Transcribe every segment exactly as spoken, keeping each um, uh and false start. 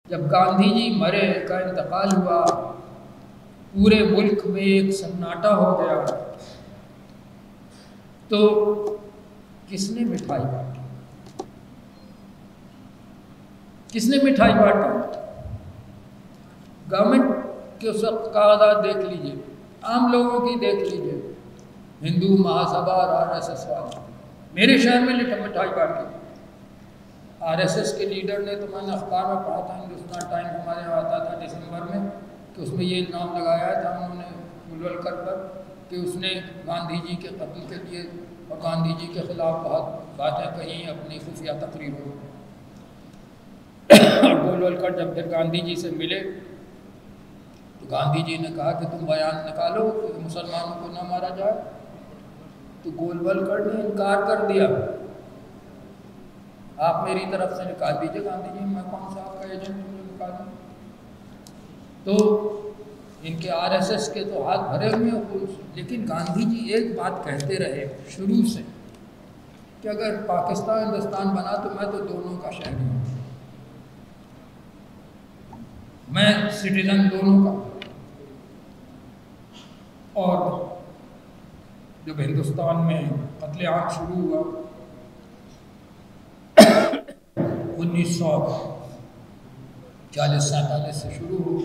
जब गांधी जी मरे, का इंतकाल हुआ, पूरे मुल्क में एक सन्नाटा हो गया, तो किसने मिठाई बांटी? किसने मिठाई बांटी? गवर्नमेंट के उस वक्त कागजात देख लीजिए, आम लोगों की देख लीजिए, हिंदू महासभा और आरएसएस वाले मेरे शहर में लिटा मिठाई बांटी। आरएसएस के लीडर ने, तो मैंने अखबार में पढ़ा था, हिंदुस्तान टाइम हमारे यहाँ आता था दिसंबर में, कि उसमें ये नाम लगाया था उन्होंने गोलवलकर पर कि उसने गांधी जी के कत्ल के लिए और गांधी जी के खिलाफ बहुत बातें कही अपनी खुफिया तकरीरों में। गोलवलकर जब फिर गांधी जी से मिले तो गांधी जी ने कहा कि तुम बयान निकालो कि मुसलमानों को न मारा जाए, तो गोलवलकर ने इनकार कर दिया। आप मेरी तरफ से निकाल दीजिए। गांधी जी, मैं कौन सा आपका एजेंट हूँ निकालूं? तो इनके आरएसएस के तो हाथ भरे हुए हैं। लेकिन गांधी जी एक बात कहते रहे शुरू से कि अगर पाकिस्तान हिंदुस्तान बना तो मैं तो दोनों का शहरी हूँ, मैं सिटीजन दोनों का। और जब हिंदुस्तान में कत्लेआम शुरू हुआ उन्नीस सौ चालीस सैंतालीस से शुरू हो,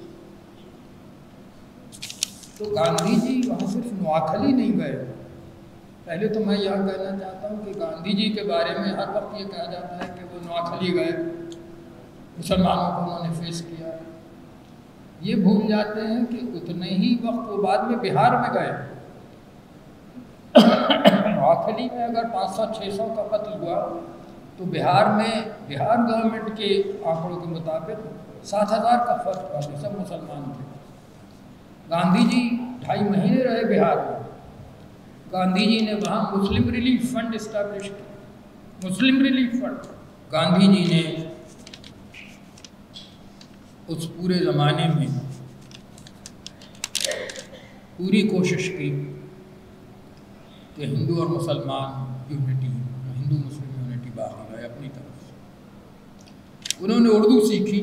तो गांधी जी वहाँ सिर्फ नोआखली नहीं गए। पहले तो मैं यह कहना चाहता हूँ कि गांधी जी के बारे में हर वक्त ये कहा जाता है कि वो नोआखली गए, मुसलमानों को उन्होंने फेस किया। ये भूल जाते हैं कि उतने ही वक्त वो बाद में बिहार में गए। नोआखली में अगर पाँच सौ छः सौ का कत्ल हुआ तो बिहार में, बिहार गवर्नमेंट के आंकड़ों के मुताबिक सात हज़ार का फर्क हुआ, जो सब मुसलमान थे। गांधी जी ढाई महीने रहे बिहार में। गांधी जी ने वहाँ मुस्लिम रिलीफ फंड इस्टेब्लिश किया। Muslim relief fund Gandhi ji ने उस पूरे ज़माने में पूरी कोशिश की कि हिंदू और मुसलमान यूनिटी, हिंदू मुस्लिम यूनिटी बाहर आए अपनी तरफ से। उन्होंने उर्दू सीखी।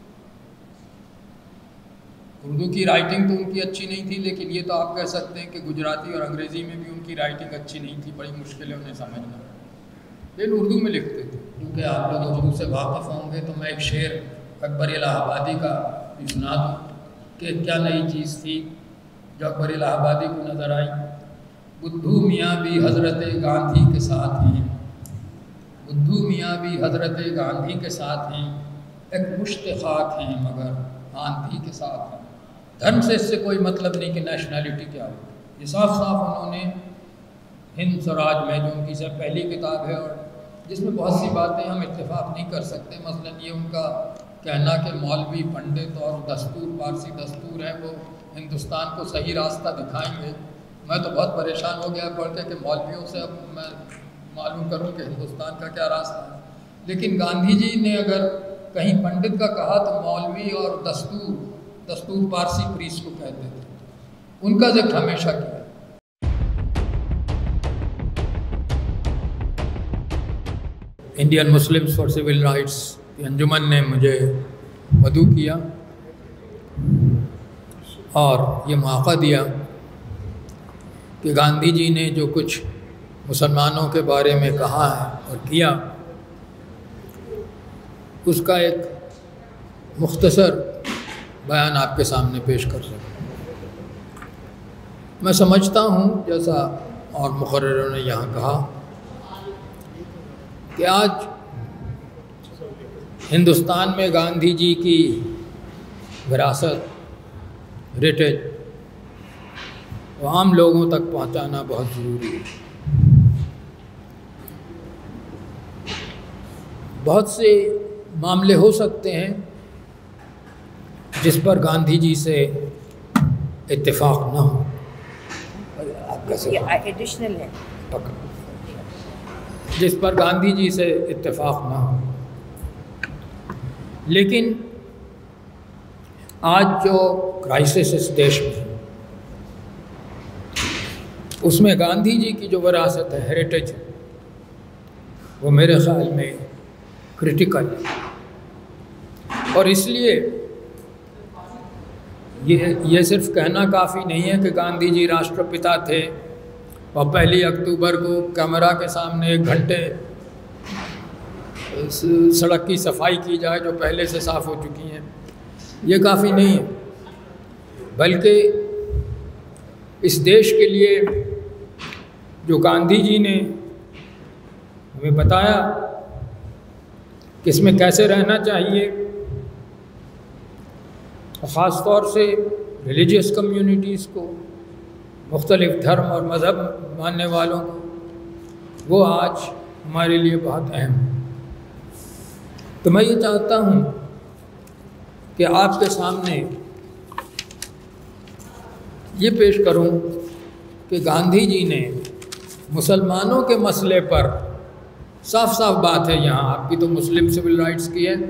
उर्दू की राइटिंग तो उनकी अच्छी नहीं थी, लेकिन ये तो आप कह सकते हैं कि गुजराती और अंग्रेज़ी में भी उनकी राइटिंग अच्छी नहीं थी, बड़ी मुश्किल है उन्हें समझना, लेकिन उर्दू में लिखते थे। क्योंकि आप लोग उर्दू से वाकिफ़ होंगे तो मैं एक शेर अकबर इलाहाबादी का भी सुना दूँ कि क्या नई चीज़ थी जो अकबर इलाहाबादी को नज़र आई। बुद्धू मियाँ भी हज़रत गांधी के साथ हैं, बुद्धू मियाँ भी हज़रत गांधी के साथ हैं, एक मुश्त खाक हैं मगर गांधी के साथ हैं। धर्म से इससे कोई मतलब नहीं कि नेशनैलिटी क्या है। ये साफ साफ उन्होंने हिंद स्वराज में, जो उनकी सब पहली किताब है और जिसमें बहुत सी बातें हम इत्तेफाक नहीं कर सकते, मसलन ये उनका कहना कि मौलवी पंडित और दस्तूर, पारसी दस्तूर है, वो हिंदुस्तान को सही रास्ता दिखाएंगे। मैं तो बहुत परेशान हो गया पढ़ के कि मौलवियों से अब मैं मालूम करूं कि हिंदुस्तान का क्या रास्ता है। लेकिन गांधी जी ने अगर कहीं पंडित का कहा तो मौलवी और दस्तूर, दस्तूर पारसी प्रीस को कहते थे, उनका जिक्र हमेशा किया। Indian Muslims for civil rights की अंजुमन ने मुझे मदऊ किया और ये मौका दिया कि गांधी जी ने जो कुछ मुसलमानों के बारे में कहा है और किया, उसका एक मुख्तसर बयान आपके सामने पेश कर सकूं। मैं समझता हूँ, जैसा और मुकर्ररों ने यहाँ कहा, कि आज हिंदुस्तान में गांधी जी की विरासत, हेरिटेज वो आम लोगों तक पहुँचाना बहुत ज़रूरी है। बहुत से मामले हो सकते हैं जिस पर गांधी जी से इत्तेफाक ना हो। आप कैसे एडिशनल है पकड़, जिस पर गांधी जी से इत्तेफाक ना हो, लेकिन आज जो क्राइसिस इस देश में है उसमें गांधी जी की जो विरासत है, हेरिटेज है, वो मेरे ख्याल में क्रिटिकल है। और इसलिए ये ये सिर्फ कहना काफ़ी नहीं है कि गांधी जी राष्ट्रपिता थे और पहली अक्टूबर को कैमरा के सामने एक घंटे सड़क की सफाई की जाए जो पहले से साफ़ हो चुकी हैं, ये काफ़ी नहीं है। बल्कि इस देश के लिए जो गांधी जी ने हमें बताया कि इसमें कैसे रहना चाहिए, ख़ास तौर से रिलीजियस कम्युनिटीज़ को, मुख्तलिफ़ धर्म और मज़हब मानने वालों को, वो आज हमारे लिए बहुत अहम है। तो मैं ये चाहता हूँ कि आपके सामने ये पेश करूं कि गांधी जी ने मुसलमानों के मसले पर साफ साफ बात है, यहाँ आपकी तो मुस्लिम सिविल राइट्स की है,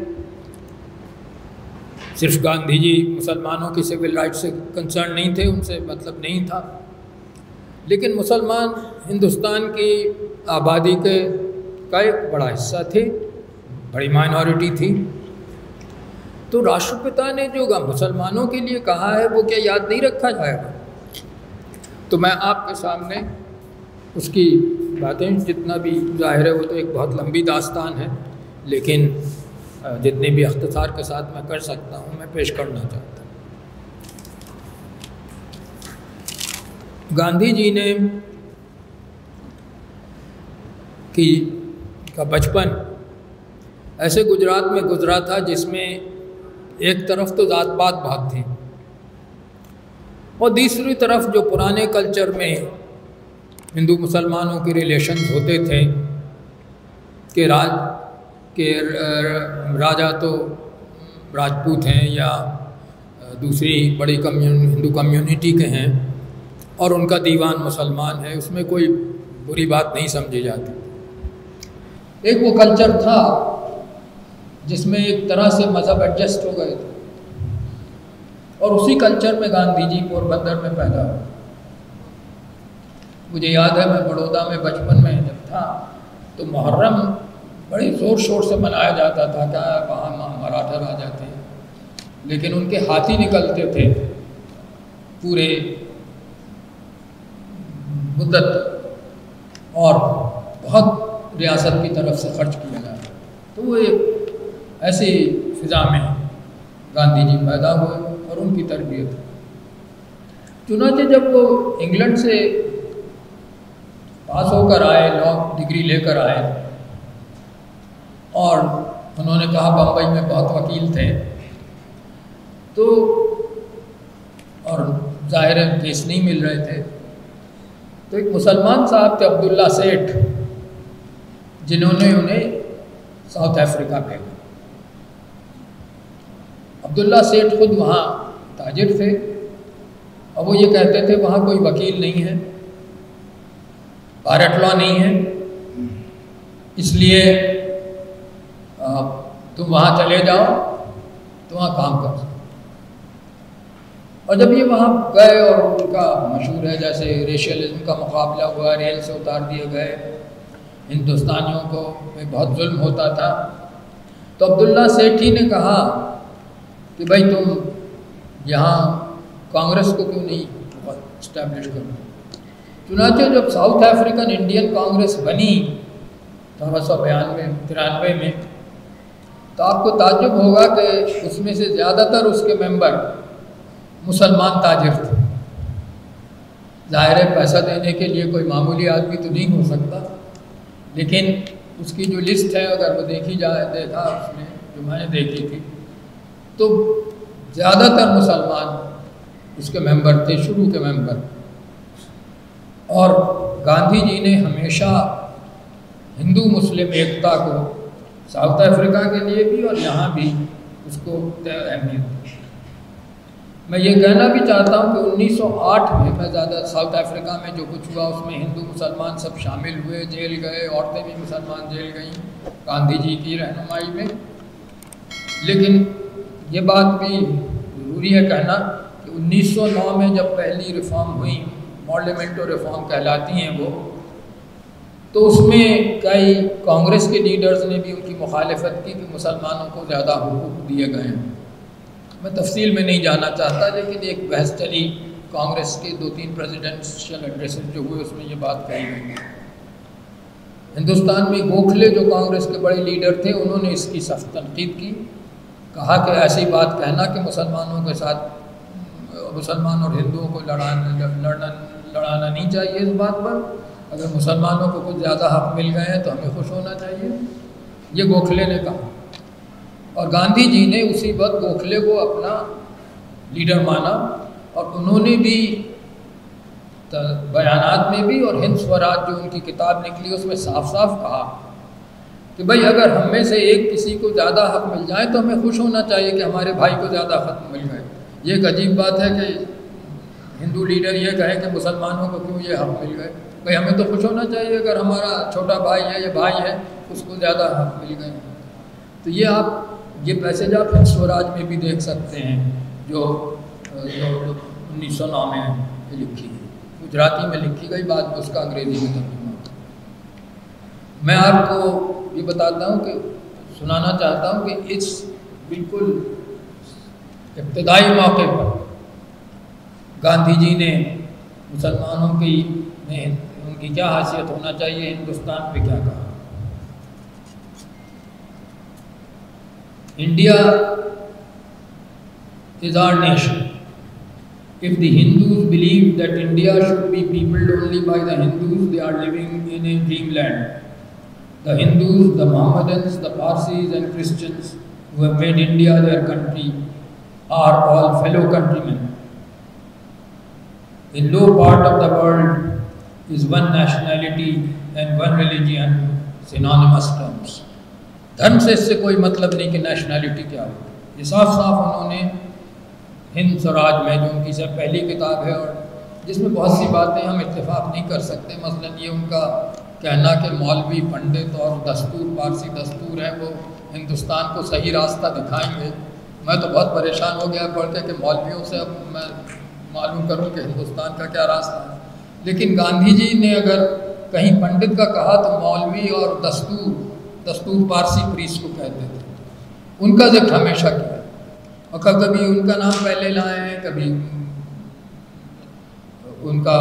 सिर्फ गांधी जी मुसलमानों की सिविल राइट्स से कंसर्न नहीं थे, उनसे मतलब नहीं था, लेकिन मुसलमान हिंदुस्तान की आबादी के का एक बड़ा हिस्सा थे, बड़ी माइनॉरिटी थी। तो राष्ट्रपिता ने जो मुसलमानों के लिए कहा है वो क्या याद नहीं रखा जाएगा? तो मैं आपके सामने उसकी बातें, जितना भी जाहिर है वो तो एक बहुत लंबी दास्तान है, लेकिन जितने भी अख्तिसार के साथ मैं कर सकता हूँ मैं पेश करना चाहता हूँ। गांधी जी ने कि का बचपन ऐसे गुजरात में गुजरा था जिसमें एक तरफ तो जात पात बहुत थी और दूसरी तरफ जो पुराने कल्चर में हिंदू मुसलमानों के रिलेशंस होते थे कि राज के राजा तो राजपूत हैं या दूसरी बड़ी कम्युन हिंदू कम्युनिटी के हैं और उनका दीवान मुसलमान है, उसमें कोई बुरी बात नहीं समझी जाती। एक वो कल्चर था जिसमें एक तरह से मज़हब एडजस्ट हो गए थे और उसी कल्चर में गांधी जी पोरबंदर में पैदा हुए। मुझे याद है मैं बड़ौदा में बचपन में जब था तो मुहर्रम बड़े ज़ोर शोर से मनाया जाता था, क्या वहाँ मराठा राजा थे लेकिन उनके हाथी निकलते थे पूरे मुद्दत और बहुत रियासत की तरफ से खर्च किया जाता। तो वो एक ऐसी फिज़ा में गांधी जी पैदा हुए और उनकी तरबियत। चुनांचे जब वो इंग्लैंड से पास होकर आए, लॉ डिग्री लेकर आए और उन्होंने कहा बम्बई में बहुत वकील थे तो और ज़ाहिर है केस नहीं मिल रहे थे, तो एक मुसलमान साहब थे अब्दुल्ला सेठ जिन्होंने उन्हें साउथ अफ्रीका भेजा। अब्दुल्ला सेठ खुद वहाँ ताजिर थे और वो ये कहते थे वहाँ कोई वकील नहीं है, पायरेट लॉ नहीं है, इसलिए तुम वहाँ चले जाओ तो वहाँ काम कर सकते। और जब ये वहाँ गए और उनका मशहूर है जैसे रेशियलिज्म का मुकाबला हुआ, रेल से उतार दिए गए, हिंदुस्तानियों को में बहुत जुल्म होता था, तो अब्दुल्ला सेठी ने कहा कि भाई तुम यहाँ कांग्रेस को क्यों नहीं इस्टेब्लिश करो। चुनांचे जब साउथ अफ्रीकन इंडियन कांग्रेस बनी अठारह सौ बयानवे तिरानवे में, तो आपको ताज्जुब होगा कि उसमें से ज़्यादातर उसके मेंबर मुसलमान ताजिर थे। ज़ाहिर है पैसा देने के लिए कोई मामूली आदमी तो नहीं हो सकता, लेकिन उसकी जो लिस्ट है अगर वो देखी जाए, देखा उसने जो मैंने देखी थी, तो ज़्यादातर मुसलमान उसके मेंबर थे, शुरू के मेंबर। और गांधी जी ने हमेशा हिंदू मुस्लिम एकता को साउथ अफ्रीका के लिए भी और यहाँ भी उसको अहमियत दी। मैं ये कहना भी चाहता हूँ कि उन्नीस सौ आठ में मैं ज़्यादा साउथ अफ्रीका में जो कुछ हुआ उसमें हिंदू मुसलमान सब शामिल हुए, जेल गए, औरतें भी मुसलमान जेल गईं गांधी जी की रहनुमाई में। लेकिन ये बात भी ज़रूरी है कहना कि उन्नीस सौ नौ में जब पहली रिफॉर्म हुई, पार्लियामेंटो रिफॉर्म कहलाती हैं वो, तो उसमें कई कांग्रेस के लीडर्स ने भी उनकी मुखालफत की कि मुसलमानों को ज़्यादा हुकूक दिए गए हैं। मैं तफसील में नहीं जाना चाहता, लेकिन एक बहस चली कांग्रेस के दो तीन प्रेसिडेंशियल एड्रेसेस जो हुए उसमें ये बात कही गई। हिंदुस्तान में गोखले जो कांग्रेस के बड़े लीडर थे, उन्होंने इसकी सख्त तनकीद की, कहा कि ऐसी बात कहना कि मुसलमानों के साथ मुसलमान और हिंदुओं को लड़ाना लड़ना लड़ाना नहीं चाहिए। इस बात पर अगर मुसलमानों को कुछ ज़्यादा हक मिल गए हैं तो हमें खुश होना चाहिए, ये गोखले ने कहा। और गांधी जी ने उसी वक्त गोखले को अपना लीडर माना और उन्होंने भी बयानात में भी और हिंद स्वराज जो उनकी किताब निकली उसमें साफ साफ कहा कि भाई अगर हम में से एक किसी को ज़्यादा हक मिल जाए तो हमें खुश होना चाहिए कि हमारे भाई को ज़्यादा हक मिल गए। ये एक अजीब बात है कि हिंदू लीडर ये कहे कि मुसलमानों को क्यों ये हक मिल गए। भाई हमें तो खुश होना चाहिए अगर हमारा छोटा भाई है या भाई है उसको ज़्यादा हक मिल गए। तो ये आप ये पैसेज आप हिंद स्वराज में भी देख सकते हैं जो उन्नीस सौ नौ में लिखी है, गुजराती में लिखी गई, बाद में उसका अंग्रेजी में तर्जुमा। मैं आपको ये बताता हूँ कि सुनाना चाहता हूँ कि इस बिल्कुल इब्तदाई मौके पर गांधी जी ने मुसलमानों की में उनकी क्या हैसियत होना चाहिए, हिंदुस्तान पे क्या कहा। India is our nation. If the Hindus believe that India should be peopled only by the Hindus, they are living in a dreamland. The Hindus, the Mohammedans, the Parsis and Christians who have made India their country are all fellow countrymen. In no part of the world is one nationality and one religion synonymous terms. धर्म से इससे कोई मतलब नहीं कि nationality क्या हो। ये साफ साफ उन्होंने हिंद स्वराज में, जो उनकी सब पहली किताब है और जिसमें बहुत सी बातें हम इत्तेफाक नहीं कर सकते, मसलन ये उनका कहना कि मौलवी पंडित और दस्तूर पारसी दस्तूर है वो हिंदुस्तान को सही रास्ता दिखाएंगे। मैं तो बहुत परेशान हो गया पढ़ के कि मौलवियों से अब मैं मालूम करूं कि हिंदुस्तान का क्या रास्ता है। लेकिन गांधी जी ने अगर कहीं पंडित का कहा तो मौलवी और दस्तूर दस्तूर पारसी प्रीस को कहते थे, उनका जिक्र हमेशा किया और कभी उनका नाम पहले लाए हैं, कभी उनका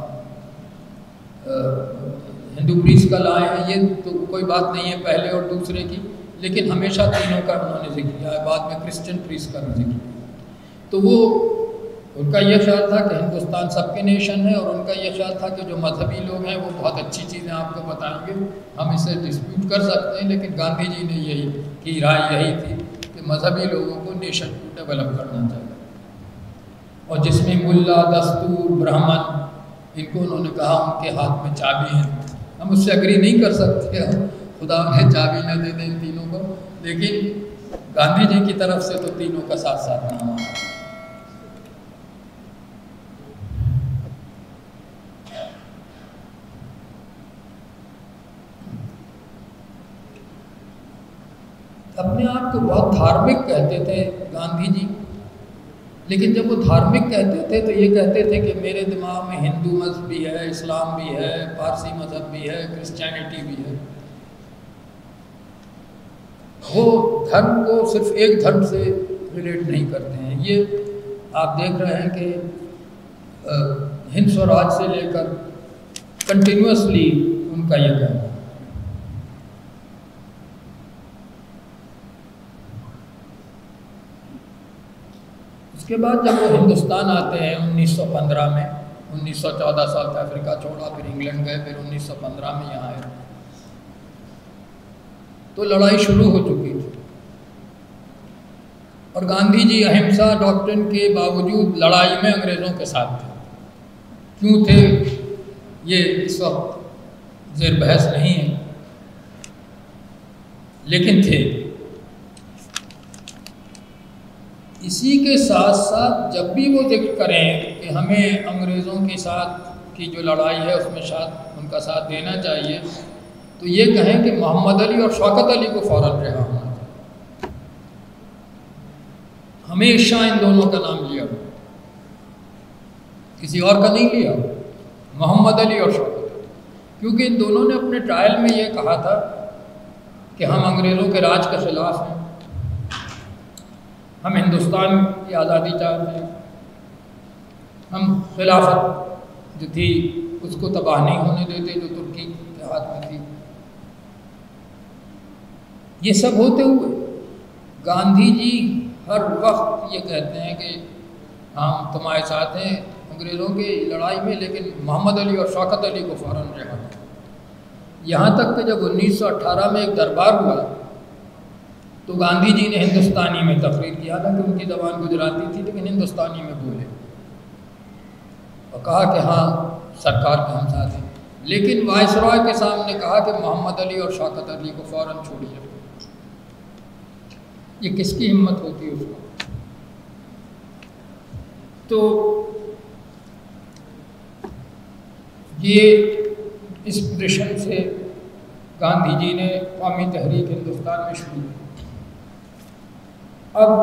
हिंदू प्रीस का लाए हैं। ये तो कोई बात नहीं है पहले और दूसरे की, लेकिन हमेशा तीनों का उन्होंने जिक्र किया है। बाद में क्रिश्चियन प्रीस का भी जिक्र किया। तो वो उनका यह ख्याल था कि हिंदुस्तान सबके नेशन है और उनका यह ख्याल था कि जो मजहबी लोग हैं वो बहुत अच्छी चीज़ें आपको बताएंगे, हम इसे डिस्प्यूट कर सकते हैं। लेकिन गांधी जी ने यही की राय यही थी कि मजहबी लोगों को नेशन को डेवलप करना चाहिए और जिसमें मुल्ला दस्तूर ब्राह्मण इनको उन्होंने कहा उनके हाथ में चाबी है। हम उससे अग्री नहीं कर सकते, खुदा उन्हें चाबी न दे दें इन तीनों को, लेकिन गांधी जी की तरफ से तो तीनों का साथ साथ नाम आया। अपने आप को बहुत धार्मिक कहते थे गांधी जी, लेकिन जब वो धार्मिक कहते थे तो ये कहते थे कि मेरे दिमाग में हिंदू मज़हब भी है, इस्लाम भी है, पारसी मज़हब भी है, क्रिश्चियनिटी भी है। वो धर्म को सिर्फ एक धर्म से रिलेट नहीं करते हैं। ये आप देख रहे हैं कि हिंद स्वराज से लेकर कंटिन्यूसली उनका ये कहना। उसके बाद जब वो हिंदुस्तान आते हैं उन्नीस सौ पंद्रह में, उन्नीस सौ चौदह साउथ अफ्रीका छोड़ा, फिर इंग्लैंड गए, फिर उन्नीस सौ पंद्रह में यहाँ आए, तो लड़ाई शुरू हो चुकी थी और गांधी जी अहिंसा डॉक्ट्रिन के बावजूद लड़ाई में अंग्रेज़ों के साथ थे। क्यों थे ये इस वक्त ज़ेर बहस नहीं है, लेकिन थे। इसी के साथ साथ जब भी वो जिक्र करें कि हमें अंग्रेज़ों के साथ की जो लड़ाई है उसमें साथ उनका साथ देना चाहिए, तो ये कहें कि मोहम्मद अली और शौकत अली को फ़ौरन रिहा होना चाहिए। हमेशा इन दोनों का नाम लिया, किसी और का नहीं लिया, मोहम्मद अली और शौकत अली। क्योंकि इन दोनों ने अपने ट्रायल में ये कहा था कि हम अंग्रेज़ों के राज के ख़िलाफ़ हैं, हम हिंदुस्तान की आज़ादी चाहते हैं, हम खिलाफत जो थी उसको तबाह नहीं होने देते जो तुर्की के हाथ में थी। ये सब होते हुए गांधी जी हर वक्त ये कहते हैं कि हम तुम्हारे साथ हैं अंग्रेज़ों की लड़ाई में, लेकिन मोहम्मद अली और शौकत अली को फ़ौरन रिहा किया। यहाँ तक कि जब उन्नीस सौ अठारह में एक दरबार हुआ तो गांधी जी ने हिंदुस्तानी में तकरीर किया था कि उनकी ज़बान गुजराती थी लेकिन हिंदुस्तानी में बोले और कहा कि हाँ सरकार के हम साथ हैं, लेकिन वायसरॉय के सामने कहा कि मोहम्मद अली और शौकत अली को फ़ौरन छोड़िए। ये किसकी हिम्मत होती है उसको? तो ये इस पोजीशन से गांधी जी ने कौमी तहरीक हिंदुस्तान में शुरू की। अब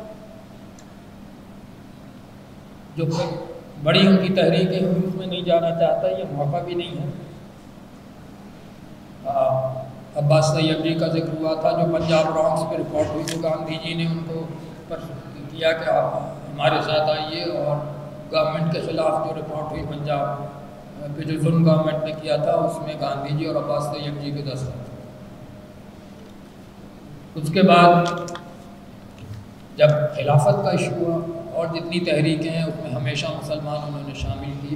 जो बड़ी उनकी तहरीकें हुई उसमें नहीं जाना चाहता, ये मौका भी नहीं है। अब्बास तैयब जी का जिक्र हुआ था जो पंजाब रॉन्ग्स पे रिपोर्ट हुई, तो गांधी जी ने उनको पर किया कि आप हमारे साथ आइए, और गवर्नमेंट के ख़िलाफ़ जो रिपोर्ट हुई पंजाब पे जो जुल्म गवर्नमेंट ने किया था उसमें गांधी जी और अब्बास तैयब जी के दस्तखत थे। उसके बाद जब खिलाफत का इशू हुआ और जितनी तहरीकें हैं उसमें हमेशा मुसलमान उन्होंने शामिल किए,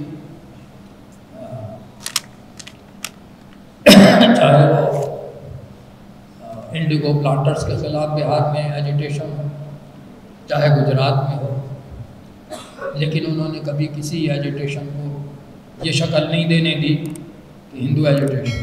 चाहे वो इंडिगो प्लांटर्स के ख़िलाफ़ बिहार में एजिटेशन हो, चाहे गुजरात में हो, लेकिन उन्होंने कभी किसी एजिटेशन को ये शक्ल नहीं देने दी कि हिंदू एजिटेशन।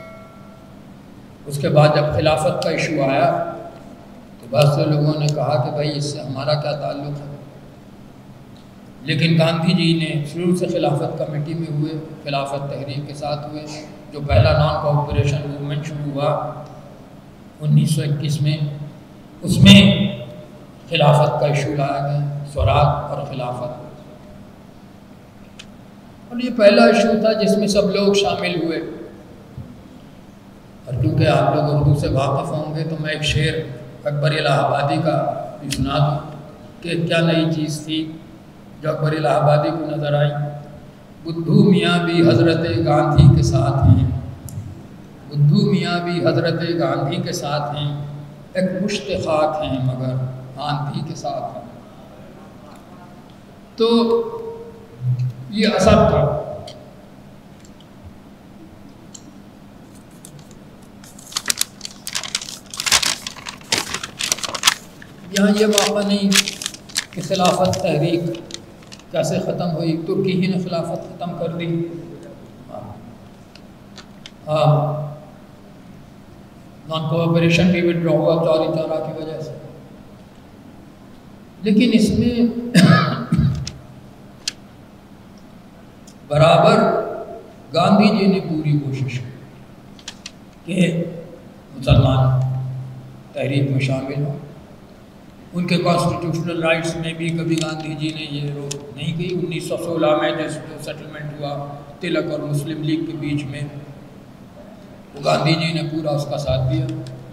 उसके बाद जब खिलाफत का इशू आया तो बहुत से लोगों ने कहा कि भाई इससे हमारा क्या ताल्लुक़ है, लेकिन गांधी जी ने शुरू से खिलाफत कमेटी में हुए, खिलाफत तहरीक के साथ हुए। जो पहला नॉन कोऑपरेशन मूवमेंट शुरू हुआ उन्नीस सौ इक्कीस में, उसमें खिलाफत का इशू लाया गया, स्वराज और खिलाफत। और ये पहला इशू था जिसमें सब लोग शामिल हुए। और क्योंकि आप लोग उर्दू से वाकिफ़ होंगे तो मैं एक शेर अकबर इलाहाबादी का भी सुना दूँ कि क्या नई चीज़ थी जो अकबर इलाहाबादी को नज़र आई। बुद्धू मियाँ भी हज़रत गांधी के साथ हैं, बुद्धू मियाँ भी हज़रत गांधी के साथ हैं, एक मुश्त खाक हैं मगर गांधी के साथ हैं। तो ये असर था। यहाँ ये मौका नहीं कि खिलाफत तहरीक कैसे ख़त्म हुई, तुर्की ही ने खिलाफत ख़त्म कर दी। हाँ, नॉन कोऑपरेशन भी विड्रॉ हुआ चौरी चौरा की वजह से, लेकिन इसमें बराबर गांधी जी ने पूरी कोशिश की कि मुसलमान तहरीक में शामिल हों। उनके कॉन्स्टिट्यूशनल राइट्स में भी कभी गांधी जी ने ये रोक नहीं की। उन्नीस सौ सोलह में जिस जो सेटलमेंट हुआ तिलक और मुस्लिम लीग के बीच में, तो गांधी जी ने पूरा उसका साथ दिया।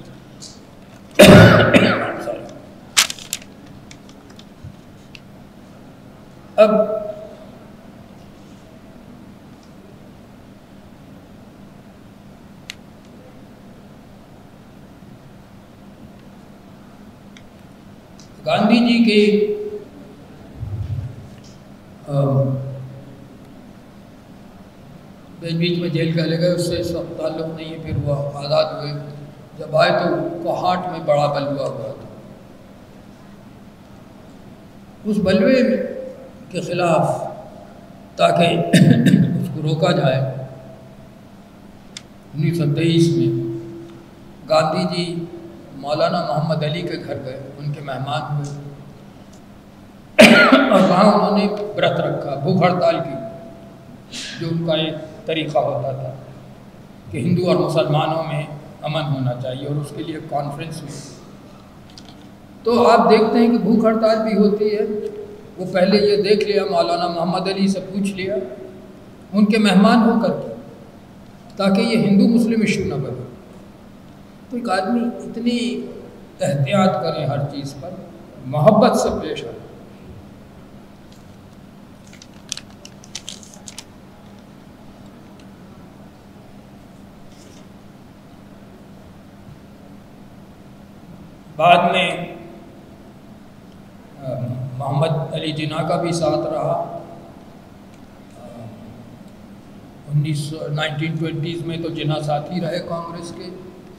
अब गांधी जी के बीच बीच में जेल चले गए, उससे सब ताल्लुक़ नहीं है। फिर वो आज़ाद हुए, जब आए तो कोहाट में बड़ा बलवा हुआ था। उस बलवे के ख़िलाफ़ ताकि उसको रोका जाए, उन्नीस सौ तेईस में गांधी जी मौलाना मोहम्मद अली के घर गए, उनके मेहमान हुए और वहाँ उन्होंने व्रत रखा, भूख हड़ताल की, जो उनका एक तरीक़ा होता था कि हिंदू और मुसलमानों में अमन होना चाहिए, और उसके लिए कॉन्फ्रेंस हुई। तो आप देखते हैं कि भूख हड़ताल भी होती है। वो पहले ये देख लिया, मौलाना मोहम्मद अली से पूछ लिया, उनके मेहमान होकर के ताकि ये हिंदू मुस्लिम इशू न बने। तो एक आदमी इतनी एहतियात करे हर चीज़ पर, मोहब्बत से पेश आए। बाद में मोहम्मद अली जिन्ना का भी साथ रहा। उन्नीस सौ नाइनटीन ट्वेंटीज़ में तो जिन्ना साथी रहे कांग्रेस के।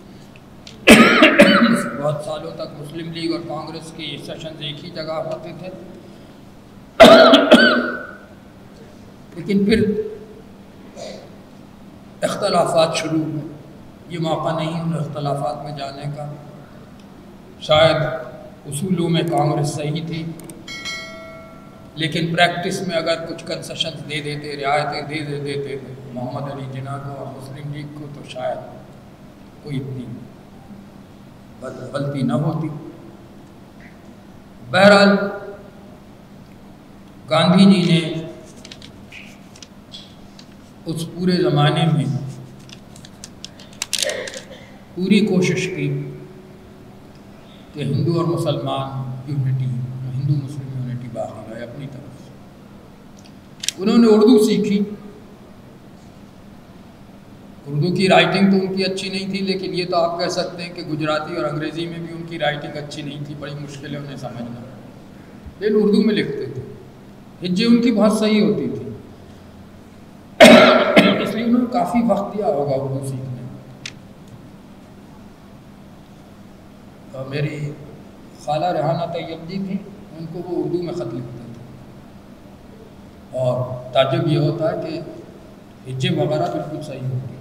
बहुत सालों तक मुस्लिम लीग और कांग्रेस के सेशन एक ही जगह होते थे। लेकिन फिर इख्तलाफात शुरू हुए। ये मौका नहीं उन इख्तलाफात में जाने का। शायद उसूलों में कांग्रेस सही थी, लेकिन प्रैक्टिस में अगर कुछ कंसेशन दे देते, रियायतें दे दे देते थे मोहम्मद अली जिन्ना को और मुस्लिम लीग को, तो शायद कोई इतनी गलती न होती। बहरहाल गांधी जी ने उस पूरे ज़माने में पूरी कोशिश की कि हिंदू और मुसलमान यूनिटी, हिंदू मुस्लिम यूनिटी बाकी रहे अपनी तरफ से। उन्होंने उर्दू सीखी। उर्दू की राइटिंग तो उनकी अच्छी नहीं थी, लेकिन ये तो आप कह सकते हैं कि गुजराती और अंग्रेज़ी में भी उनकी राइटिंग अच्छी नहीं थी, बड़ी मुश्किल है उन्हें समझना, लेकिन उर्दू में लिखते थे। हिज्जे उनकी बहुत सही होती थी, इसलिए उन्होंने काफ़ी वक्त दिया होगा उर्दू सीखने में। और मेरी खाला रेहाना तैयब जी थी, उनको वो उर्दू में ख़त लिखते थे, और ताज्जुब ये होता है कि हिज्जे वगैरह बिल्कुल सही होती,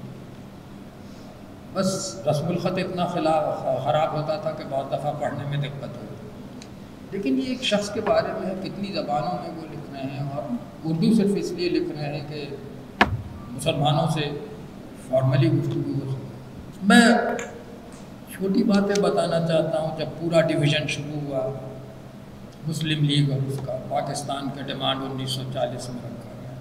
बस रस्मुल ख़त इतना खिलाफ ख़राब होता था कि बहुत दफ़ा पढ़ने में दिक्कत होती। लेकिन ये एक शख्स के बारे में है, कितनी ज़बानों में वो लिख रहे हैं, और उर्दू सिर्फ इसलिए लिख रहे हैं कि मुसलमानों से फॉर्मली गुफ्तगू हो सके। मैं छोटी बातें बताना चाहता हूँ। जब पूरा डिवीज़न शुरू हुआ मुस्लिम लीग और उसका, पाकिस्तान का डिमांड उन्नीस सौ चालीस में रखा गया।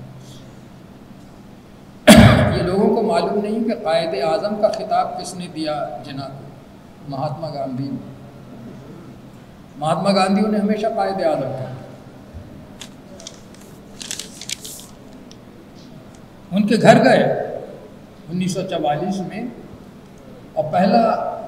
ये लोगों को मालूम नहीं कि कायदे आज़म का खिताब किसने दिया जिन्ना को? महात्मा गांधी। महात्मा गांधी उन्हें हमेशा कायदे आज़म कहा। उनके घर गए उन्नीस सौ चवालीस में, और पहला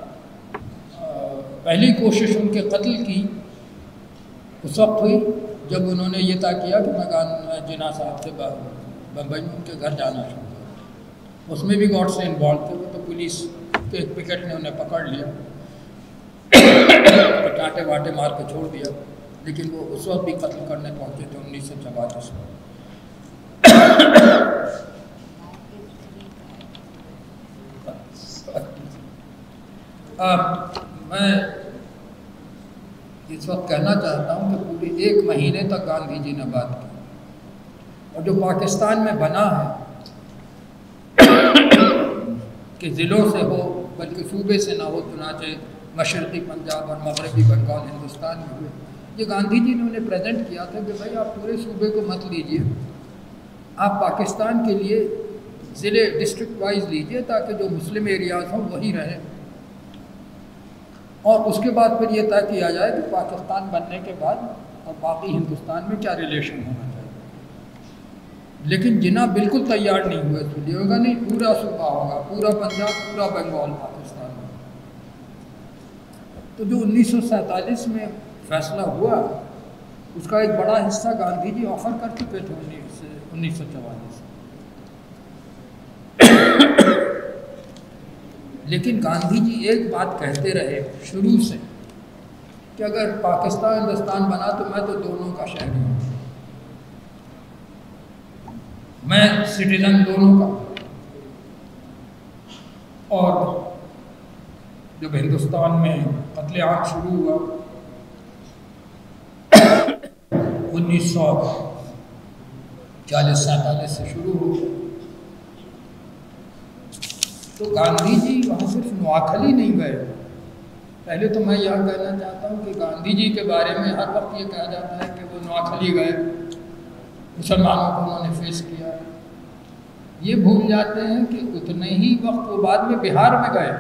पहली कोशिश उनके कत्ल की उस वक्त हुई जब उन्होंने ये तय किया कि मैं जिन्ना साहब से बम्बई में उनके घर जाना शुरू किया। उसमें भी गॉड से इन्वॉल्व थे वो, तो पुलिस के एक पिकेट ने उन्हें पकड़ लिया, तो कांटे वाटे मार के छोड़ दिया। लेकिन वो उस वक्त भी कत्ल करने पहुँचे थे उन्नीस सौ चवालीस में। अब मैं इस वक्त कहना चाहता हूँ कि पूरे एक महीने तक गांधी जी ने बात की, और जो पाकिस्तान में बना है कि ज़िलों से हो बल्कि सूबे से ना हो, चुनाचे मशरक़ी पंजाब और मगरबी बंगाल हिंदुस्तान में हुए। ये गांधी जी ने उन्हें प्रेजेंट किया था कि भाई आप पूरे सूबे को मत लीजिए, आप पाकिस्तान के लिए ज़िले डिस्ट्रिक्ट वाइज लीजिए, ताकि जो मुस्लिम एरियाज़ हों वही रहें, और उसके बाद फिर ये तय किया जाए कि पाकिस्तान बनने के बाद और बाकी हिंदुस्तान में क्या रिलेशन होना चाहिए। लेकिन जिन्ना बिल्कुल तैयार नहीं हुए, तो ये होगा नहीं पूरा सूबा होगा, पूरा पंजाब, पूरा बंगाल पाकिस्तान में। तो जो उन्नीस सौ सैंतालीस में फैसला हुआ, उसका एक बड़ा हिस्सा गांधी जी ऑफर कर चुके थे उन्नीस उन्नीस सौ चवालीस। लेकिन गांधी जी एक बात कहते रहे शुरू से कि अगर पाकिस्तान हिंदुस्तान बना तो मैं तो दोनों का शहरी हूँ, मैं सिटीजन दोनों का। और जब हिंदुस्तान में कत्लेआम शुरू हुआ उन्नीस सौ चालीस सैंतालीस से शुरू हो, तो गांधी जी वहाँ सिर्फ नोआखली नहीं गए। पहले तो मैं यह कहना चाहता हूँ कि गांधी जी के बारे में हर वक्त ये कहा जाता है कि वो नोआखली गए, मुसलमानों को उन्होंने फेस किया, ये भूल जाते हैं कि उतने ही वक्त वो बाद में बिहार में गए।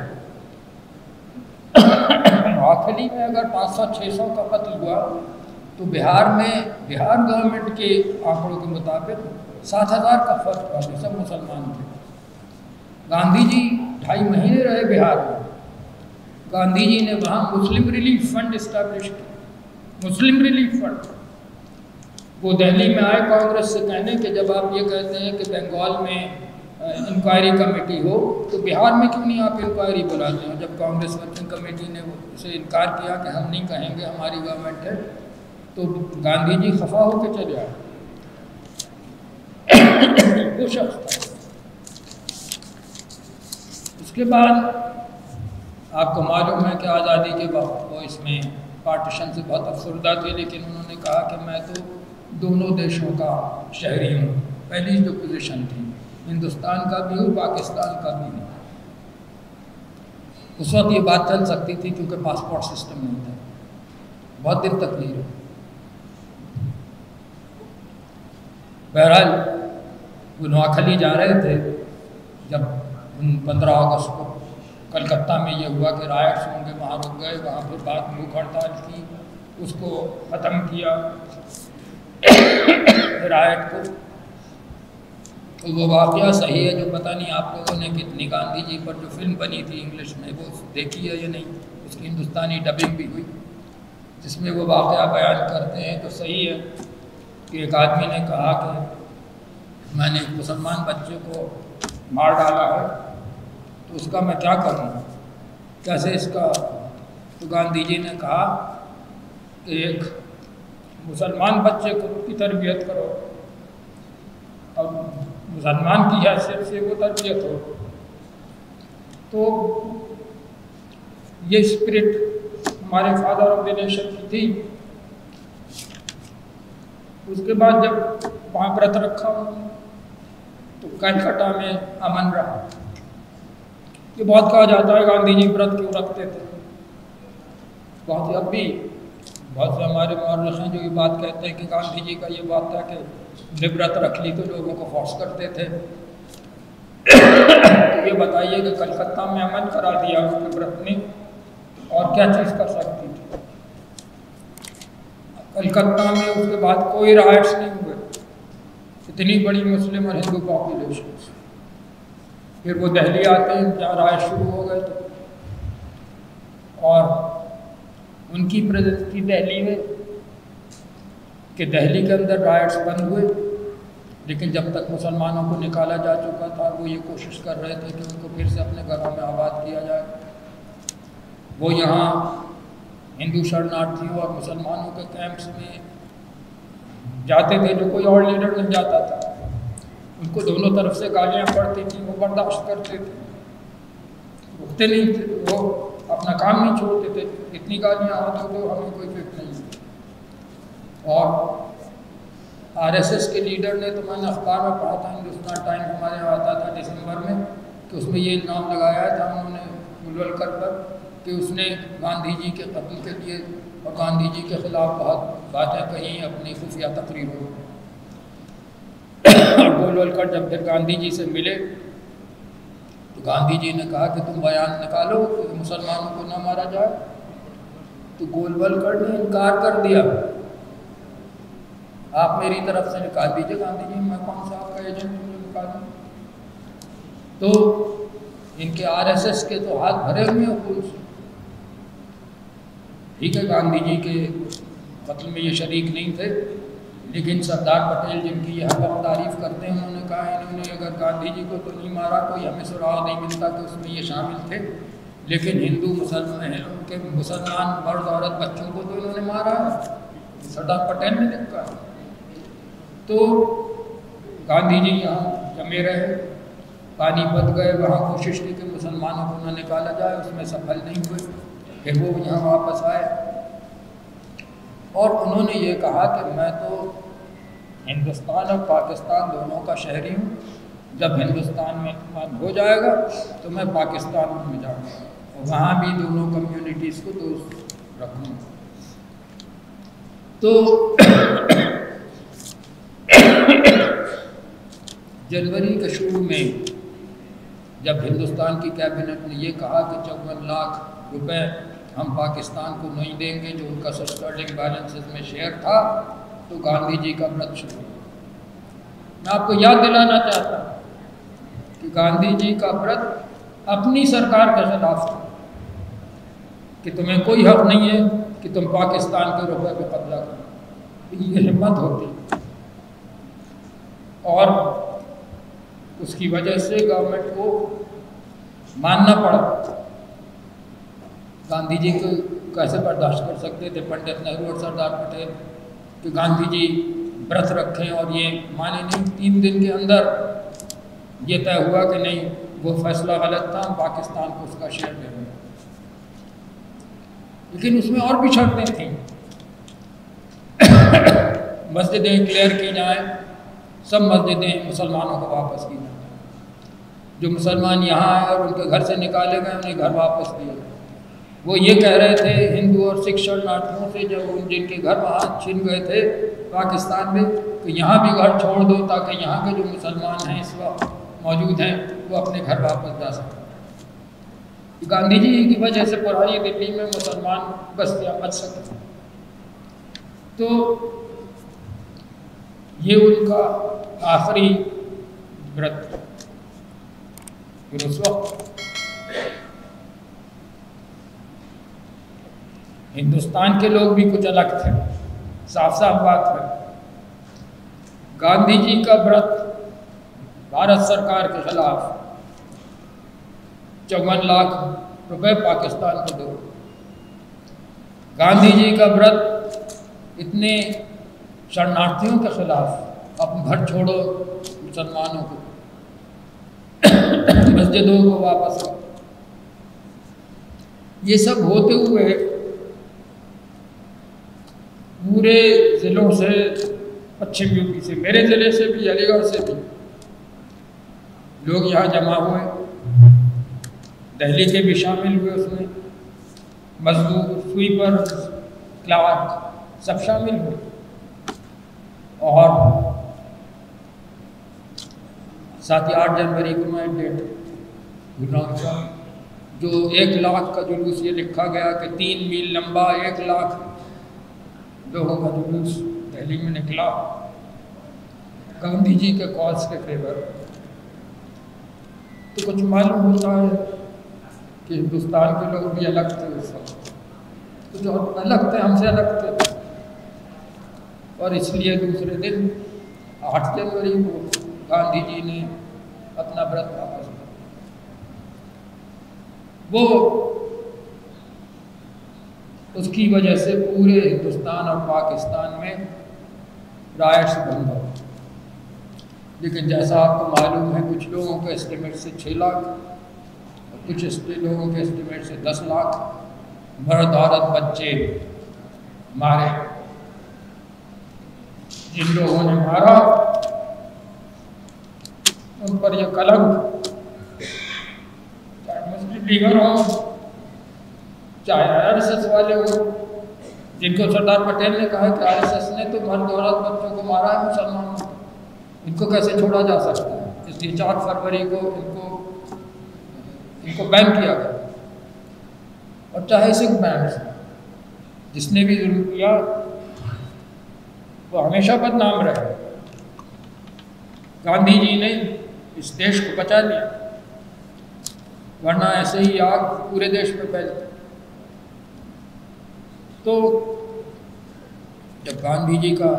नोआखली में अगर पाँच सौ छः सौ का कत्ल हुआ तो बिहार में बिहार गवर्नमेंट के आंकड़ों के मुताबिक सात हज़ार का फर्क था, सब मुसलमान थे। गांधी जी ढाई महीने रहे बिहार में। गांधी जी ने वहाँ मुस्लिम रिलीफ फंड इस्टेब्लिश किया, मुस्लिम रिलीफ फंड। वो दिल्ली में आए कांग्रेस से कहने कि जब आप ये कहते हैं कि बंगाल में इंक्वायरी कमेटी हो तो बिहार में क्यों नहीं आप इंक्वायरी बुलाते हैं। जब कांग्रेस वर्किंग कमेटी ने उसे इनकार किया कि हम नहीं कहेंगे, हमारी गवर्नमेंट है, तो गांधी जी खफा होकर चले आए। वो शख्स था। उसके बाद आपको मालूम है कि आज़ादी के वक्त वो इसमें पार्टीशन से बहुत अफसरदा थे, लेकिन उन्होंने कहा कि मैं तो दोनों देशों का शहरी हूँ। पहली जो पोजीशन थी, हिंदुस्तान का भी हूँ, पाकिस्तान का भी हूँ। उस वक्त ये बात चल सकती थी क्योंकि पासपोर्ट सिस्टम नहीं था, बहुत दिन तक नहीं रहा। बहरहाल वो नोआखली जा रहे थे जब पंद्रह अगस्त को कलकत्ता में ये हुआ कि रायट्स होंगे, वहाँ रुक गए। वहाँ फिर बात भूख हड़ताल की, उसको ख़त्म किया रायट को। तो वो वाक़या सही है, जो पता नहीं आप लोगों ने कितनी गांधी जी पर जो फिल्म बनी थी इंग्लिश में, वो देखी है या नहीं। उसकी हिंदुस्तानी डबिंग भी हुई जिसमें वो वाक़या बयान करते हैं। तो सही है कि एक आदमी ने कहा कि मैंने एक मुसलमान बच्चे को मार डाला है, तो उसका मैं क्या करूँ, कैसे इसका। तो गांधी जी ने कहा कि एक मुसलमान बच्चे को की तरबियत करो और मुसलमान की हैसियत से वो तरबियत हो। तो ये स्पिरिट हमारे फादर ऑफ द नेशन की थी। उसके बाद जब वहाँ व्रत रखा तो कलकत्ता में अमन रहा। ये बहुत कहा जाता है गांधी जी व्रत क्यों रखते थे। बहुत अब भी बहुत से हमारे मौलवी हैं जो ये बात कहते हैं कि गांधी जी का ये बात था कि व्रत रख ली तो लोगों को फोर्स करते थे। तो ये बताइए कि कलकत्ता में अमन करा दिया उसके व्रत ने, और क्या चीज़ कर सकती थी। कलकत्ता में उसके बाद कोई राइट्स नहीं हुए, इतनी बड़ी मुस्लिम और हिंदू पॉपुलेशन। फिर वो दिल्ली आते हैं, जहाँ राइट शुरू हो गए थे, और उनकी प्रेजेंस थी दिल्ली में कि दिल्ली के अंदर राइट्स बंद हुए। लेकिन जब तक मुसलमानों को निकाला जा चुका था, वो ये कोशिश कर रहे थे कि उनको फिर से अपने घरों में आबाद किया जाए। वो यहाँ हिंदू शरणार्थियों और मुसलमानों के कैंप्स में जाते थे, जो कोई और लीडर नहीं जाता था। उनको दोनों तरफ से गालियाँ पड़ती थी, वो बर्दाश्त करते थे, रुकते नहीं थे, वो अपना काम नहीं छोड़ते थे। इतनी गालियाँ आती तो हमें कोई फिक्र नहीं। और आरएसएस के लीडर ने, तो मैंने अखबार में पढ़ा था, हिंदुस्तान टाइम हमारे यहाँ आता था दिसंबर में, कि उसमें ये इल्ज़ाम लगाया था उन्होंने गुलवलकर पर कि उसने गांधी जी के कत्ल के लिए और गांधी जी के खिलाफ बहुत बातें कही अपनी खुफिया तकरीरों में। और गोलवलकर जब फिर गांधी जी से मिले तो गांधी जी ने कहा कि तुम बयान निकालो कि मुसलमानों को न मारा जाए। तो गोलवलकर ने इनकार कर दिया, आप मेरी तरफ से निकाल दीजिए। गांधी जी, मैं कौन सा आपका एजेंट हूँ निकालूँ। तो इनके आरएसएस के तो हाथ भरे हुए हैं खून से। ठीक है, गांधी जी के कत्ल में ये शरीक नहीं थे, लेकिन सरदार पटेल जिनकी ये हर वक्त तारीफ करते हैं, उन्होंने कहा इन्होंने अगर गांधी जी को तो नहीं मारा, कोई हमें सुराग नहीं मिलता कि उसमें ये शामिल थे, लेकिन हिंदू मुसलमान उनके मुसलमान मर्द औरत बच्चों को तो इन्होंने मारा है, सरदार पटेल ने लिखा। तो गांधी जी यहाँ जमे रहे, पानीपत गए, वहाँ कोशिश की कि मुसलमानों को न निकाला जाए, उसमें सफल नहीं हुए। फिर वो यहाँ वापस आए और उन्होंने ये कहा कि मैं तो हिंदुस्तान और पाकिस्तान दोनों का शहरी हूँ, जब हिंदुस्तान में इत्मीनान हो जाएगा तो मैं पाकिस्तान में जाऊँगा और वहाँ भी दोनों कम्युनिटीज़ को दोस्त रखूँगा। तो जनवरी के शुरू में जब हिंदुस्तान की कैबिनेट ने ये कहा कि चौवन लाख रुपए हम पाकिस्तान को नहीं देंगे जो उनका स्टर्लिंग बैलेंसेस में शेयर था, तो गांधी जी का व्रत शुरू हुआ। मैं आपको याद दिलाना चाहता हूँ कि गांधी जी का व्रत अपनी सरकार के खिलाफ था कि तुम्हें कोई हक नहीं है कि तुम पाकिस्तान के रुपए पे कब्जा करो। ये हिम्मत होती और उसकी वजह से गवर्नमेंट को मानना पड़ा। गांधी जी को कैसे बर्दाश्त कर सकते थे पंडित नेहरू और सरदार पटेल कि गांधी जी व्रत रखें और ये माने नहीं। तीन दिन के अंदर ये तय हुआ कि नहीं, वो फैसला गलत था, हम पाकिस्तान को उसका शेयर दे दें। लेकिन उसमें और भी शर्तें थीं। मस्जिदें क्लियर की जाएं, सब मस्जिदें मुसलमानों को वापस की जाएं। जो मुसलमान यहाँ आए और उनके घर से निकाले गए उन्हें घर वापस दिए। वो ये कह रहे थे हिंदू और सिख शरणार्थियों से, जब उन जिनके घर वहाँ छिन गए थे पाकिस्तान में, तो यहाँ भी घर छोड़ दो ताकि यहाँ के जो मुसलमान हैं इस वक्त मौजूद हैं वो अपने घर वापस जा सकें। गांधी जी की वजह से पुरानी दिल्ली में मुसलमान बस्तियाँ बच सकें। तो ये उनका आखिरी व्रत। फिर उस वक्त हिंदुस्तान के लोग भी कुछ अलग थे, साफ साफ बात है। गांधी जी का व्रत भारत सरकार के खिलाफ चौवन लाख रुपए पाकिस्तान को दो। गांधी जी का व्रत इतने शरणार्थियों के खिलाफ, अपने घर छोड़ो मुसलमानों को, मस्जिदों को वापस करो। ये सब होते हुए पूरे ज़िलों से, पश्चिम यूपी से, मेरे ज़िले से भी, अलीगढ़ से भी लोग यहाँ जमा हुए। दिल्ली के भी शामिल हुए उसमें, मजदूर, स्वीपर, क्लार्क सब शामिल हुए। और साथ ही आठ जनवरी को मैं डेट भूल रहा हूँ, जो एक लाख का जुलूस, ये लिखा गया कि तीन मील लंबा एक लाख लोगों का जुलूस दिल्ली में निकला गांधी जी के कॉज के फेवर। तो कुछ मालूम होता है कि हिंदुस्तान के लोग भी अलग थे उस वक्त, कुछ और अलग थे, हमसे अलग थे। और इसलिए दूसरे दिन आठ जनवरी को गांधी जी ने अपना व्रत वापस लिया। वो उसकी वजह से पूरे हिंदुस्तान और पाकिस्तान में रायट्स बंद हो। लेकिन जैसा आपको मालूम है, कुछ लोगों के एस्टिमेट से छः लाख और कुछ लोगों के एस्टिमेट से दस लाख मर्द औरत बच्चे मारे। जिन लोगों ने मारा उन पर यह कलंक, चाहे मुस्लिम लीगर हो चाहे आर एस एस वाले हो, जिनको सरदार पटेल ने कहा कि आर एस एस ने तो मर्द औरत बच्चों को मारा है मुसलमानों को, इनको कैसे छोड़ा जा सकता है। इसलिए चार फरवरी को इनको इनको बैन किया गया। और चाहे सिख बैंड, जिसने भी जुल्म किया वो हमेशा बदनाम रहे। गांधी जी ने इस देश को बचा लिया, वरना ऐसे ही आग पूरे देश में फैलती। तो जब गांधी जी का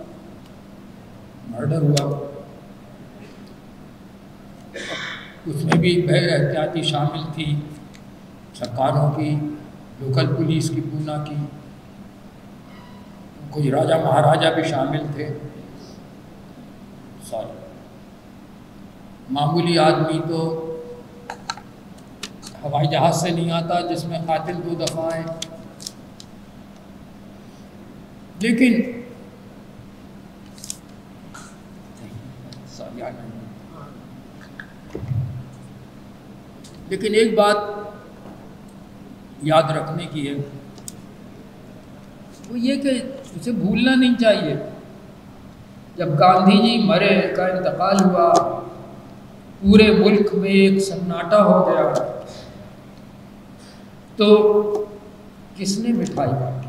मर्डर हुआ, उसमें भी भय एहतियाती शामिल थी, सरकारों की, लोकल पुलिस की, पूना की, कोई राजा महाराजा भी शामिल थे। सॉरी, मामूली आदमी तो हवाई जहाज से नहीं आता जिसमें कातिल दो दफ़ा आए। लेकिन लेकिन एक बात याद रखने की है, वो ये कि उसे भूलना नहीं चाहिए जब गांधी जी मरे, का इंतकाल हुआ, पूरे मुल्क में एक सन्नाटा हो गया, तो किसने मिठाई बांटी?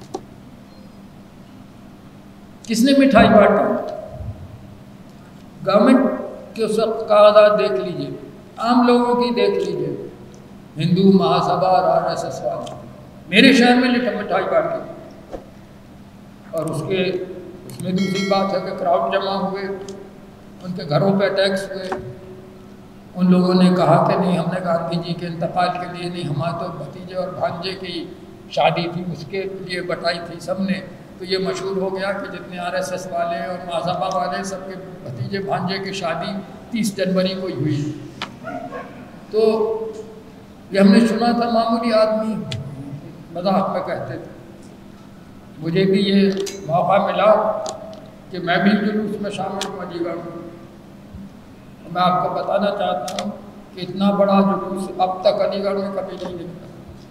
किसने मिठाई बांटी? गवर्नमेंट के उस वक्त का आदात देख लीजिए, आम लोगों की देख लीजिए, हिंदू महासभा और आर एस एस वाले मेरे शहर में मिठाई बांटी। और उसके उसमें दूसरी बात है कि क्राउड जमा हुए, उनके घरों पे अटैक्स हुए। उन लोगों ने कहा कि नहीं, हमने गांधी जी के इंतकाल के लिए नहीं, हमारे तो भतीजे और भांजे की शादी थी, उसके लिए बटाई थी सबने। तो ये मशहूर हो गया कि जितने आर एस एस वाले और महासभा वाले सबके भतीजे भांजे की शादी तीस जनवरी को ही हुई। तो ये हमने सुना था, मामूली आदमी मजाक में कहते थे। मुझे भी ये मौका मिला कि मैं भी जुलूस में शामिल हूँ अलीगढ़ में। मैं आपको बताना चाहता हूँ कि इतना बड़ा जुलूस अब तक अलीगढ़ में कभी नहीं दिखता।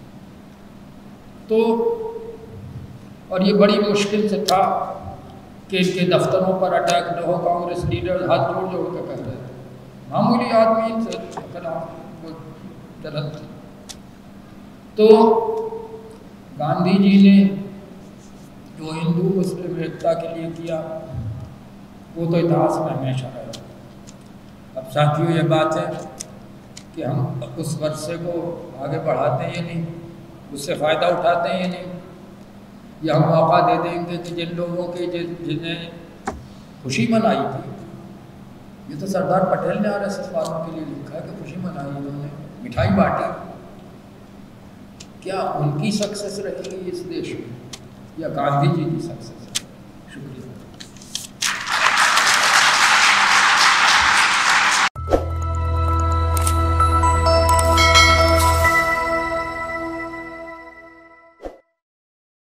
तो और ये बड़ी मुश्किल से था कि इनके दफ्तरों पर अटैक न हो। कांग्रेस लीडर हाथ जोड़ जोड़ कर कह रहे थे, मामूली आदमी से खिलाफ वो जलन थी। तो गांधी जी ने जो हिंदू मुस्लिम एकता के लिए किया, वो तो इतिहास में हमेशा रहेगा। अब साथियों, ये बात है कि हम उस वर्षे को आगे बढ़ाते हैं नहीं, उससे फ़ायदा उठाते हैं नहीं, या हम मौका दे देंगे कि जिन लोगों की जिन्हें खुशी मनाई थी, ये तो सरदार पटेल ने आर एस एस वालों के लिए लिखा है कि खुशी मनाई, उन्होंने मिठाई बांटी, क्या उनकी सक्सेस रहेगी इस देश में या गांधी जी की सक्सेस? शुक्रिया।